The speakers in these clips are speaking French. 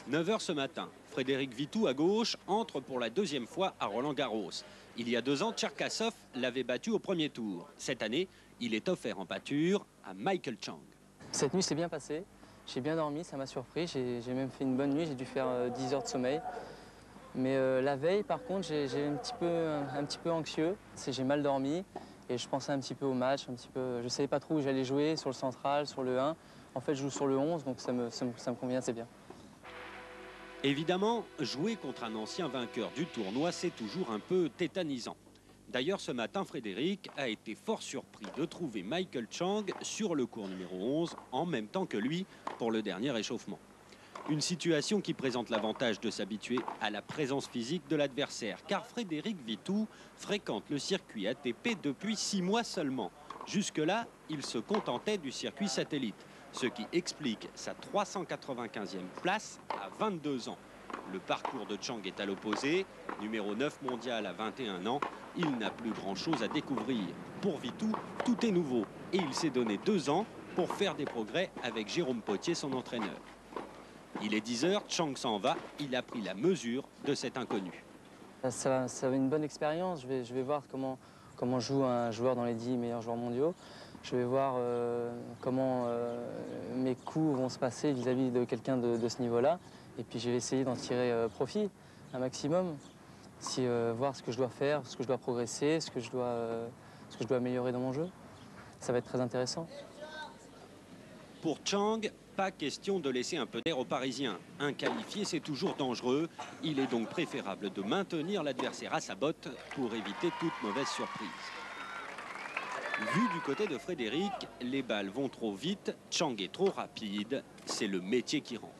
9 h ce matin, Frédéric Vitou à gauche entre pour la deuxième fois à Roland-Garros. Il y a 2 ans, Tcherkassov l'avait battu au premier tour. Cette année, il est offert en pâture à Michael Chang. Cette nuit s'est bien passée, j'ai bien dormi, ça m'a surpris, j'ai même fait une bonne nuit, j'ai dû faire 10 heures de sommeil. Mais la veille, par contre, j'ai un petit peu anxieux, j'ai mal dormi et je pensais un petit peu au match, je ne savais pas trop où j'allais jouer, sur le central, sur le 1. En fait, je joue sur le 11, donc ça me convient assez bien. Évidemment, jouer contre un ancien vainqueur du tournoi, c'est toujours un peu tétanisant. D'ailleurs, ce matin, Frédéric a été fort surpris de trouver Michael Chang sur le court numéro 11, en même temps que lui, pour le dernier échauffement. Une situation qui présente l'avantage de s'habituer à la présence physique de l'adversaire, car Frédéric Vitou fréquente le circuit ATP depuis 6 mois seulement. Jusque-là, il se contentait du circuit satellite, ce qui explique sa 395e place à 22 ans. Le parcours de Chang est à l'opposé, numéro 9 mondial à 21 ans. Il n'a plus grand-chose à découvrir. Pour Vitou, tout est nouveau et il s'est donné 2 ans pour faire des progrès avec Jérôme Potier, son entraîneur. Il est 10 h, Chang s'en va, il a pris la mesure de cet inconnu. Ça va une bonne expérience, je vais voir comment joue un joueur dans les 10 meilleurs joueurs mondiaux. Je vais voir comment mes coups vont se passer vis-à-vis de quelqu'un de ce niveau-là. Et puis je vais essayer d'en tirer profit un maximum. Voir ce que je dois faire, ce que je dois progresser, ce que je dois améliorer dans mon jeu. Ça va être très intéressant. Pour Chang, pas question de laisser un peu d'air aux Parisiens. Inqualifié, c'est toujours dangereux. Il est donc préférable de maintenir l'adversaire à sa botte pour éviter toute mauvaise surprise. Vu du côté de Frédéric, les balles vont trop vite, Chang est trop rapide, c'est le métier qui rentre.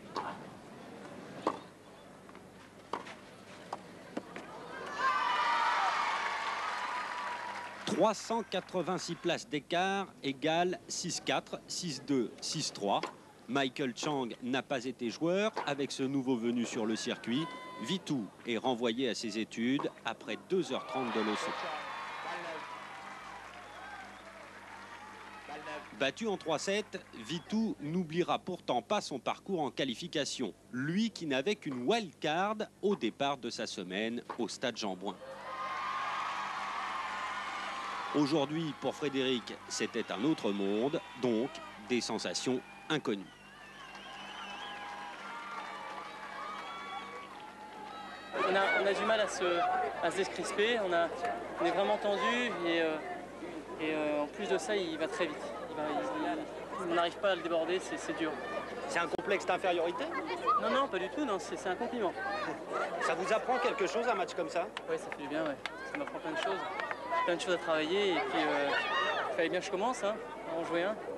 « 386 places d'écart égale 6-4, 6-2, 6-3. Michael Chang n'a pas été joueur avec ce nouveau venu sur le circuit. Vitou est renvoyé à ses études après 2 h 30 de leçon. Battu en 3-7, Vitou n'oubliera pourtant pas son parcours en qualification. Lui qui n'avait qu'une wildcard au départ de sa semaine au stade Jean-Bouin. Aujourd'hui, pour Frédéric, c'était un autre monde, donc des sensations inconnues. On a du mal à se décrisper, on est vraiment tendu et en plus de ça, il va très vite. On n'arrive pas à le déborder, c'est dur. C'est un complexe d'infériorité? Non, pas du tout, c'est un compliment. Ça vous apprend quelque chose, un match comme ça? Oui, ça fait du bien, ouais. Ça m'apprend plein de choses à travailler et puis il fallait bien que je commence, hein, à en jouer un.